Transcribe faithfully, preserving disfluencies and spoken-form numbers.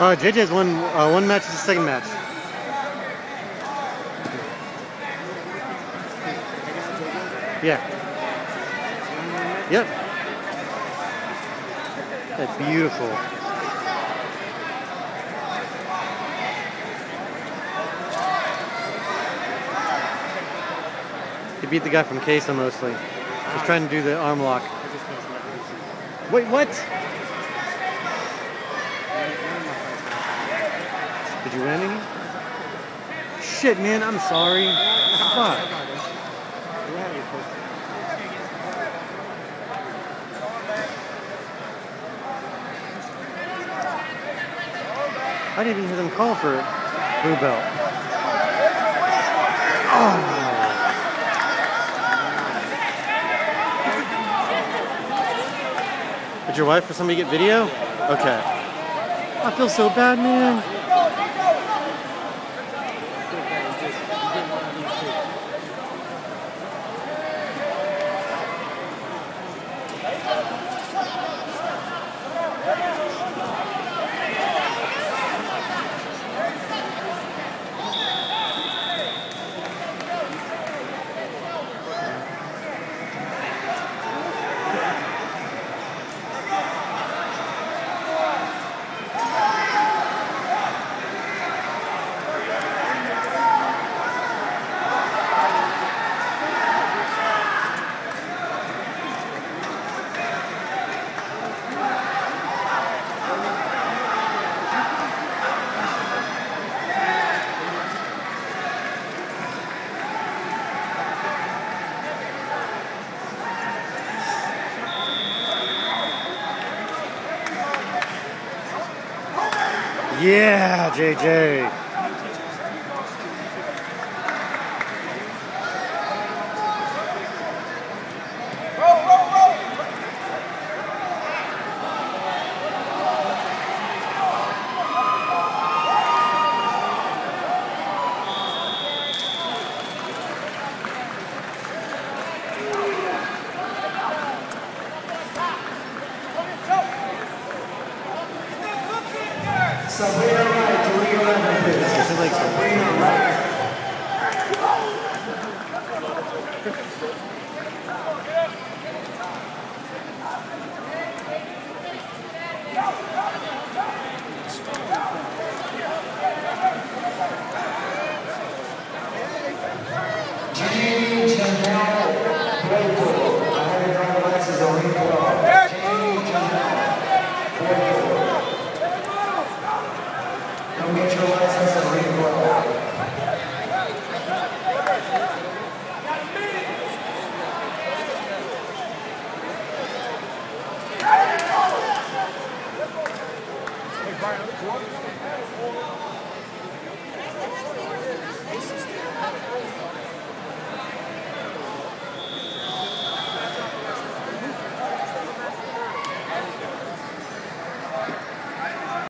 Uh, J J's won uh, one match. Is the second match. Yeah. Yep. That's beautiful. He beat the guy from Queso mostly. He's trying to do the arm lock. Wait, what? Did you win any? Shit, man, I'm sorry. Fuck. I didn't even hear them call for blue belt. Oh. Did your wife or somebody get video? Okay. I feel so bad, man. Yeah, J J. Sabrina Wright to ring eleven, please. Sabrina Wright. Jamie Janelle Puerto. I have your driver license on ring twelve. Jamie Janelle Puerto. Come get your license and ring twelve. Hey, Brian,